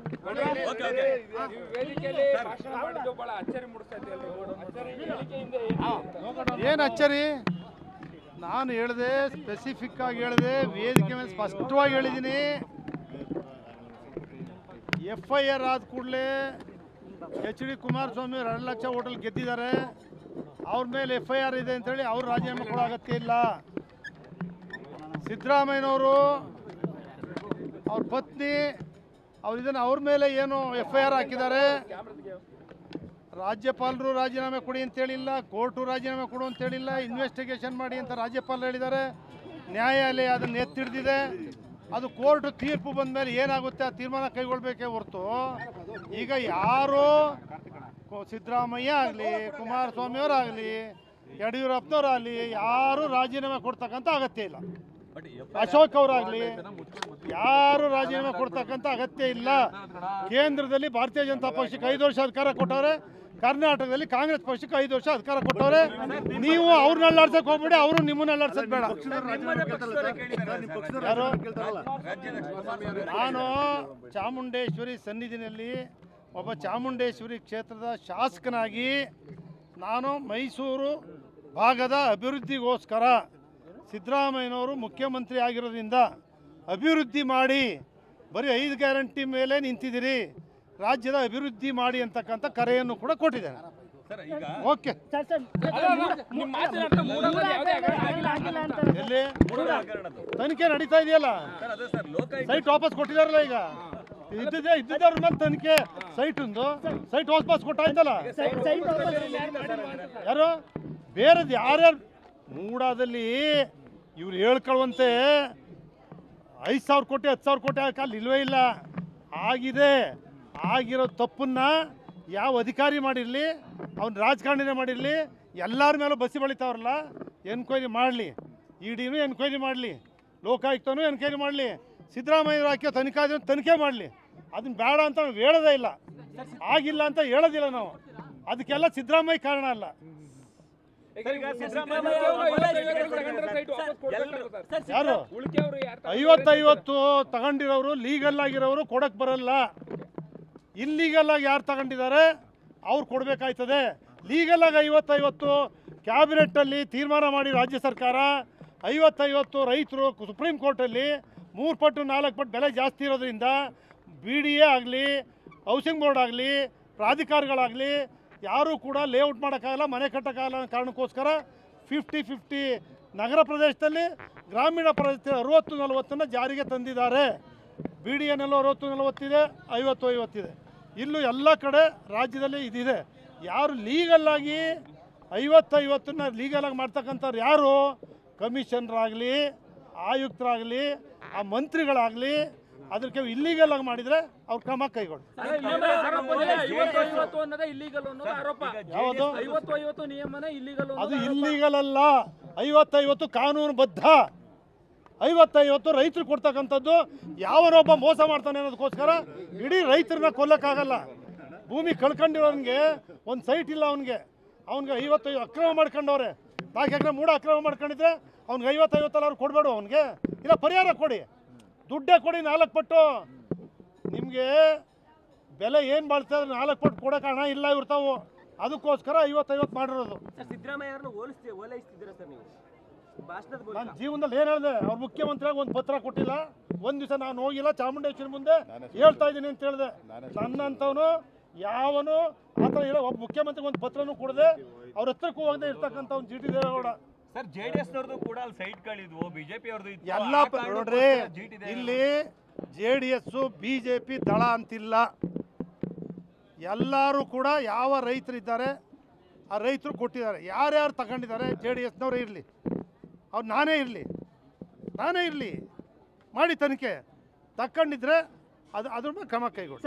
ಏನು ಅಚ್ಚರಿ? ನಾನು ಹೇಳಿದೆ, ಸ್ಪೆಸಿಫಿಕ್ ಆಗಿ ಹೇಳಿದೆ, ವೇದಿಕೆ ಮೇಲೆ ಸ್ಪಷ್ಟವಾಗಿ ಹೇಳಿದ್ದೀನಿ. FIR ಆದ ಕೂಡಲೇ HD ಕುಮಾರಸ್ವಾಮಿ 2 ಲಕ್ಷ ಹೋಟೆಲ್ ಗೆದ್ದಿದ್ದಾರೆ. ಅವ್ರ ಮೇಲೆ FIR ಇದೆ ಅಂತೇಳಿ ಅವ್ರು ರಾಜೀನಾಮೆ ಕೊಡೋ ಅಗತ್ಯ ಇಲ್ಲ. ಸಿದ್ದರಾಮಯ್ಯನವರು ಅವ್ರ ಪತ್ನಿ ಇದನ್ನು ಅವ್ರ ಮೇಲೆ ಏನು FIR ಹಾಕಿದ್ದಾರೆ. ರಾಜ್ಯಪಾಲರು ರಾಜೀನಾಮೆ ಕೊಡಿ ಅಂತೇಳಿಲ್ಲ, ಕೋರ್ಟು ರಾಜೀನಾಮೆ ಕೊಡು ಅಂತೇಳಿಲ್ಲ, ಇನ್ವೆಸ್ಟಿಗೇಷನ್ ಮಾಡಿ ಅಂತ ರಾಜ್ಯಪಾಲರು ಹೇಳಿದ್ದಾರೆ. ನ್ಯಾಯಾಲಯ ಅದನ್ನು ಎತ್ತಿಡ್ದಿದೆ. ಅದು ಕೋರ್ಟ್ ತೀರ್ಪು ಬಂದ ಮೇಲೆ ಏನಾಗುತ್ತೆ ಆ ತೀರ್ಮಾನ ಕೈಗೊಳ್ಳಬೇಕೇ ಹೊರತು ಈಗ ಯಾರು ಸಿದ್ದರಾಮಯ್ಯ ಆಗಲಿ, ಕುಮಾರಸ್ವಾಮಿಯವರಾಗಲಿ, ಯಡಿಯೂರಪ್ಪನವರಾಗಲಿ ಯಾರು ರಾಜೀನಾಮೆ ಕೊಡ್ತಕ್ಕಂಥ ಅಗತ್ಯ ಇಲ್ಲ. ಅಶೋಕ್ ಅವರಾಗಲಿ ಯಾರು ರಾಜೀನಾಮೆ ಕೊಡ್ತಕ್ಕಂಥ ಅಗತ್ಯ ಇಲ್ಲ. ಕೇಂದ್ರದಲ್ಲಿ ಭಾರತೀಯ ಜನತಾ ಪಕ್ಷಕ್ಕೆ 5 ವರ್ಷ ಅಧಿಕಾರ ಕೊಟ್ಟವ್ರೆ, ಕರ್ನಾಟಕದಲ್ಲಿ ಕಾಂಗ್ರೆಸ್ ಪಕ್ಷಕ್ಕೆ 5 ವರ್ಷ ಅಧಿಕಾರ ಕೊಟ್ಟವ್ರೆ. ನೀವು ಅವ್ರನ್ನ ಅಲ್ಲಾಡ್ಸಕ್ಕೆ ಹೋಗ್ಬೇಡಿ, ಅವರು ನಿಮ್ಮನ್ನ ಅಲ್ಲಾಡ್ಸೋದು ಬೇಡ. ಯಾರು? ನಾನು ಚಾಮುಂಡೇಶ್ವರಿ ಸನ್ನಿಧಿನಲ್ಲಿ ಒಬ್ಬ ಚಾಮುಂಡೇಶ್ವರಿ ಕ್ಷೇತ್ರದ ಶಾಸಕನಾಗಿ ನಾನು ಮೈಸೂರು ಭಾಗದ ಅಭಿವೃದ್ಧಿಗೋಸ್ಕರ ಸಿದ್ದರಾಮಯ್ಯನವರು ಮುಖ್ಯಮಂತ್ರಿ ಆಗಿರೋದ್ರಿಂದ ಅಭಿವೃದ್ಧಿ ಮಾಡಿ, ಬರೀ 5 ಗ್ಯಾರಂಟಿ ಮೇಲೆ ನಿಂತಿದ್ದೀರಿ, ರಾಜ್ಯದ ಅಭಿವೃದ್ಧಿ ಮಾಡಿ ಅಂತಕ್ಕಂಥ ಕರೆಯನ್ನು ಕೂಡ ಕೊಟ್ಟಿದ್ದೇನೆ. ಓಕೆ, ಎಲ್ಲಿ ತನಿಖೆ ನಡೀತಾ ಇದೆಯಲ್ಲ, ಸೈಟ್ ವಾಪಸ್ ಕೊಟ್ಟಿದಾರಲ್ಲ. ಈಗ ಇದ್ದಿದ್ದವ್ರ ಮೇಲೆ ತನಿಖೆ, ಸೈಟ್ ವಾಪಸ್ ಕೊಟ್ಟಾಯ್ತಲ್ಲ. ಯಾರು ಬೇರೆದು ಯಾರ್ಯಾರು ಮೂಡಾದಲ್ಲಿ ಇವ್ರು ಹೇಳ್ಕೊಳ್ಳುವಂತೆ 5,000 ಕೋಟಿ 10,000 ಕೋಟಿ ಕಾಲ ಇಲ್ವೇ ಇಲ್ಲ. ಆಗಿರೋ ತಪ್ಪನ್ನ ಯಾವ ಅಧಿಕಾರಿ ಮಾಡಿರಲಿ, ಅವ್ನ ರಾಜಕಾರಣಿನೇ ಮಾಡಿರಲಿ, ಎಲ್ಲರ ಮೇಲೂ ಬಸಿ ಬಳಿತಾವ್ರಲ್ಲ, ಎನ್ಕ್ವೈರಿ ಮಾಡಲಿ. ಇಡಿನೂ ಎನ್ಕ್ವೈರಿ ಮಾಡಲಿ, ಲೋಕಾಯುಕ್ತನೂ ಎನ್ಕ್ವೈರಿ ಮಾಡಲಿ, ಸಿದ್ದರಾಮಯ್ಯವ್ರು ಹಾಕಿ ತನಿಖೆ ಮಾಡಲಿ. ಅದನ್ನ ಬೇಡ ಅಂತ ನಾವು ಹೇಳೋದೇ ಇಲ್ಲ, ಆಗಿಲ್ಲ ಅಂತ ಹೇಳೋದಿಲ್ಲ ನಾವು. ಅದಕ್ಕೆಲ್ಲ ಸಿದ್ದರಾಮಯ್ಯ ಕಾರಣ ಅಲ್ಲ. ಯಾರು 50-50 ತಗೊಂಡಿರೋರು, ಲೀಗಲ್ ಆಗಿರೋರು ಕೊಡಕ್ ಬರಲ್ಲ. ಇಲ್ಲೀಗಲ್ ಆಗಿ ಯಾರು ತಗೊಂಡಿದ್ದಾರೆ ಅವ್ರು ಕೊಡಬೇಕಾಯ್ತದೆ. ಲೀಗಲ್ ಆಗಿ 50-50 ಕ್ಯಾಬಿನೆಟ್ಟಲ್ಲಿ ತೀರ್ಮಾನ ಮಾಡಿ ರಾಜ್ಯ ಸರ್ಕಾರ 50-50 ರೈತರು ಸುಪ್ರೀಂ ಕೋರ್ಟಲ್ಲಿ 3 ಪಟ್ಟು 4 ಪಟ್ಟು ಬೆಲೆ ಜಾಸ್ತಿ ಇರೋದ್ರಿಂದ BDA ಆಗಲಿ, ಹೌಸಿಂಗ್ ಬೋರ್ಡ್ ಆಗಲಿ, ಪ್ರಾಧಿಕಾರಗಳಾಗಲಿ ಯಾರೂ ಕೂಡ ಲೇಔಟ್ ಮಾಡೋಕ್ಕಾಗಲ್ಲ, ಮನೆ ಕಟ್ಟೋಕ್ಕಾಗಲ್ಲ ಅನ್ನೋ ಕಾರಣಕ್ಕೋಸ್ಕರ 50-50 ನಗರ ಪ್ರದೇಶದಲ್ಲಿ, ಗ್ರಾಮೀಣ ಪ್ರದೇಶದಲ್ಲಿ 60-40 ಜಾರಿಗೆ ತಂದಿದ್ದಾರೆ. BDAನಲ್ಲೂ 60-40 ಇದೆ, 50-50 ಇದೆ. ಇಲ್ಲೂ ಎಲ್ಲ ಕಡೆ ರಾಜ್ಯದಲ್ಲಿ ಇದಿದೆ. ಯಾರು ಲೀಗಲ್ಲಾಗಿ 50-50 ಲೀಗಲಾಗಿ ಮಾಡ್ತಕ್ಕಂಥವ್ರು ಯಾರು? ಕಮಿಷನರಾಗಲಿ, ಆಯುಕ್ತರಾಗಲಿ, ಆ ಮಂತ್ರಿಗಳಾಗಲಿ, ಅದಕ್ಕೆ ಇಲ್ಲೀಗಲ್ ಆಗಿ ಮಾಡಿದ್ರೆ ಅವ್ರ ಕ್ರಮ ಕೈಗೊಳ್ಳಿ. ಯಾವುದು ಅದು ಇಲ್ಲೀಗಲ್ ಅಲ್ಲ, 50-50 ಕಾನೂನುಬದ್ಧ. 50-50 ರೈತರು ಕೊಡ್ತಕ್ಕಂಥದ್ದು. ಯಾವನೊಬ್ಬ ಮೋಸ ಮಾಡ್ತಾನೆ ಅನ್ನೋದಕ್ಕೋಸ್ಕರ ಇಡೀ ರೈತರನ್ನ ಕೊಲ್ಲಕ್ಕಾಗಲ್ಲ. ಭೂಮಿ ಕಳ್ಕೊಂಡಿರೋನ್ಗೆ ಒಂದು ಸೈಟ್ ಇಲ್ಲ, ಅವ್ನಿಗೆ 50 ಅಕ್ರಮ ಮಾಡ್ಕೊಂಡವ್ರೆ. 4 ಎಕರೆ 3 ಅಕ್ರಮ ಮಾಡ್ಕೊಂಡಿದ್ರೆ ಅವ್ನಿಗೆ 50-50 ಅವ್ರು ಕೊಡಬೇಡ, ಅವನಿಗೆ ಇಲ್ಲ ಪರಿಹಾರ ಕೊಡಿ, ದುಡ್ಡೇ ಕೊಡಿ 4 ಪಟ್ಟು. ನಿಮಗೆ ಬೆಲೆ ಏನು ಬಾಳ್ತಾರೆ 4 ಪಟ್ಟು ಕೊಡೋಕೆ ಹಣ ಇಲ್ಲ ಇರ್ತಾವೆ, ಅದಕ್ಕೋಸ್ಕರ 50-50 ಮಾಡಿರೋದು. ನಾನು ಜೀವನದಲ್ಲಿ ಏನು ಹೇಳಿದೆ? ಅವ್ರು ಮುಖ್ಯಮಂತ್ರಿಯಾಗಿ ಒಂದು ಪತ್ರ ಕೊಟ್ಟಿಲ್ಲ, ಒಂದು ದಿವಸ ನಾನು ಹೋಗಿಲ್ಲ, ಚಾಮುಂಡೇಶ್ವರಿ ಮುಂದೆ ಹೇಳ್ತಾ ಇದ್ದೀನಿ ಅಂತ ಹೇಳಿದೆ. ನನ್ನಂಥವನು ಯಾವನು ಆ ಥರ ಹೇಳೋ ಒಬ್ಬ ಮುಖ್ಯಮಂತ್ರಿಗೆ ಒಂದು ಪತ್ರನೂ ಕೊಡದೆ ಅವ್ರ ಹತ್ರಕ್ಕೂ ಹೋಗದೆ ಇರ್ತಕ್ಕಂಥ ಒಂದು GT ದೇವೇಗೌಡ. ಸರ್, JDS ನವರದು ಕೂಡ ಅಲ್ಲಿ ಸೈಟ್ಗಳಿದ್ವು, BJP ಅವ್ರದ್ದು ಇತ್ತು. ಎಲ್ಲ ನೋಡ್ರಿ, ಇಲ್ಲಿ JDS BJP ದಳ ಅಂತಿಲ್ಲ. ಎಲ್ಲರೂ ಕೂಡ ಯಾವ ರೈತರಿದ್ದಾರೆ ಆ ರೈತರು ಕೊಟ್ಟಿದ್ದಾರೆ. ಯಾರ್ಯಾರು ತಗೊಂಡಿದ್ದಾರೆ JDSನವರೇ ಇರಲಿ, ಅವ್ರು ನಾನೇ ಇರಲಿ ಮಾಡಿ ತನಿಖೆ. ತಗೊಂಡಿದ್ರೆ ಅದ್ರ ಮೇಲೆ ಕ್ರಮ ಕೈಗೊಳ್ಳಿ.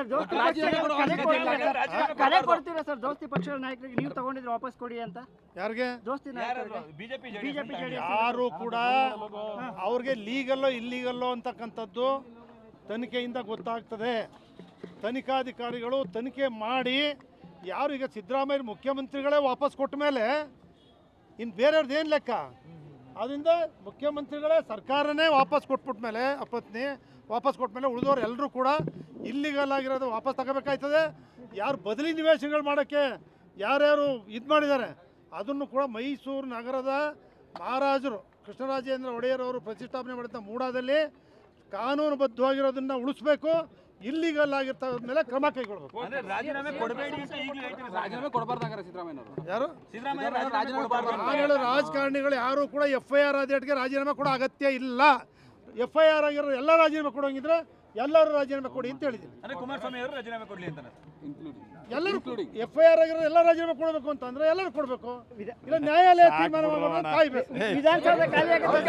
ದೋಸ್ತಿ ಪಕ್ಷದ ನಾಯಕರಿಗೆ ನೀವು ತಗೊಂಡಿದ್ರೆ ವಾಪಸ್ ಕೊಡಿ ಅಂತ. ಯಾರಿಗೆ? ದೋಸ್ತಿ ಬಿಜೆಪಿ ಯಾರು ಕೂಡ ಅವ್ರಿಗೆ ಲೀಗಲ್ಲೋ ಇಲ್ಲೀಗಲ್ಲೋ ಅಂತಕ್ಕಂಥದ್ದು ತನಿಖೆಯಿಂದ ಗೊತ್ತಾಗ್ತದೆ. ತನಿಖಾಧಿಕಾರಿಗಳು ತನಿಖೆ ಮಾಡಿ ಯಾರು ಈಗ ಸಿದ್ದರಾಮಯ್ಯ ಮುಖ್ಯಮಂತ್ರಿಗಳೇ ವಾಪಸ್ ಕೊಟ್ಟ ಮೇಲೆ ಇನ್ನು ಬೇರೆಯವ್ರದ್ದು ಏನು ಲೆಕ್ಕ? ಅದರಿಂದ ಮುಖ್ಯಮಂತ್ರಿಗಳೇ ಸರ್ಕಾರನೇ ವಾಪಸ್ ಕೊಟ್ಬಿಟ್ಮೇಲೆ ಅಪತ್ನಿ ವಾಪಸ್ ಕೊಟ್ಮೇಲೆ ಉಳಿದವ್ರು ಎಲ್ಲರೂ ಕೂಡ ಇಲ್ಲಿಗಲ್ ಆಗಿರೋದು ವಾಪಸ್ ತಗೋಬೇಕಾಯ್ತದೆ. ಯಾರು ಬದಲಿ ನಿವೇಶನಗಳು ಮಾಡೋಕ್ಕೆ ಯಾರ್ಯಾರು ಇದು ಮಾಡಿದ್ದಾರೆ ಅದನ್ನು ಕೂಡ ಮೈಸೂರು ನಗರದ ಮಹಾರಾಜರು ಕೃಷ್ಣರಾಜೇಂದ್ರ ಒಡೆಯರ್ ಅವರು ಪ್ರತಿಷ್ಠಾಪನೆ ಮಾಡಿದ ಮೂಡಾದಲ್ಲಿ ಕಾನೂನುಬದ್ಧವಾಗಿರೋದನ್ನು ಉಳಿಸ್ಬೇಕು. ಇಲ್ಲಿಗಲ್ ಆಗಿರ್ತದ ಮೇಲೆ ಕ್ರಮ ಕೈಗೊಳ್ಳಬೇಕು. ರಾಜೀನಾಮೆ ಕೊಡಬೇಡಿ ಅಂತ ಈಗಲೂ ಹೇಳ್ತೀರಿ. ರಾಜೀನಾಮೆ ಕೊಡಬಾರ್ದಾಗಾರೆ ಸಿದ್ದರಾಮಯ್ಯನವರು. ಯಾರು ರಾಜೀನಾಮೆ ಕೊಡಬಾರ್ದು. ನಾನು ಹೇಳೋ ರಾಜಕಾರಣಿಗಳು ಯಾರು ಕೂಡ FIR ಆದೇಟ್ಗೆ ರಾಜೀನಾಮೆ ಕೊಡೋ ಅಗತ್ಯ ಇಲ್ಲ. FIR ಆಗಿರೋ ಎಲ್ಲ ರಾಜೀನಾಮೆ ಕೊಡೋಂಗಿದ್ರೆ ಎಲ್ಲರೂ ರಾಜೀನಾಮೆ ಕೊಡಿ ಅಂತ ಹೇಳಿದ್ದೀನಿ. ಅಂದ್ರೆ ಕುಮಾರಸ್ವಾಮಿ ಅವರು ರಾಜೀನಾಮೆ ಕೊಡ್ಲಿ ಅಂತ ಎಲ್ಲರೂ FIR ಆಗಿರೋ ಎಲ್ಲ ರಾಜೀನಾಮೆ ಕೊಡಬೇಕು ಅಂತಂದ್ರೆ ಎಲ್ಲರೂ ಕೊಡಬೇಕು. ಇಲ್ಲ ನ್ಯಾಯಾಲಯ ತೀರ್ಮಾನ ಮಾಡೋದನ್ನ ಕಾಯ್ಬೇಕು. ವಿಧಾನಸೌಧ ಖಾಲಿ ಆಗುತ್ತೆ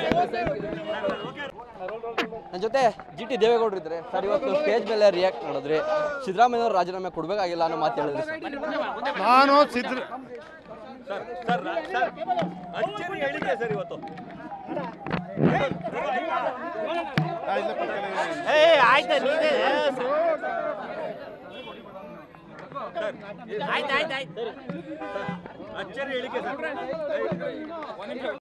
ನನ್ನ ಜೊತೆ GT ದೇವೇಗೌಡರು ಇದ್ದಾರೆ ಸರ್. ಇವತ್ತು ಸ್ಟೇಜ್ ಮೇಲೆ ರಿಯಾಕ್ಟ್ ಮಾಡಿದ್ರಿ, ಸಿದ್ದರಾಮಯ್ಯವರು ರಾಜೀನಾಮೆ ಕೊಡಬೇಕಾಗಿಲ್ಲ ಅನ್ನೋ ಮಾತು ಹೇಳಿದ್ರಿ ಸರ್. ನಾನು ಅಚ್ಚರಿ ಹೇಳಿಕೆ ಸರ್ ಇವತ್ತು. ಅಚ್ಚರಿ ಹೇಳಿಕೆ ಸರ್.